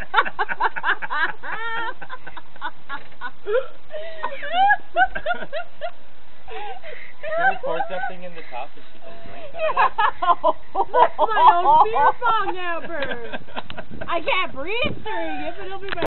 Can we pour something in the top so she can drink out of that? That's my own beer bong, Amber. I can't breathe during it, but it'll be my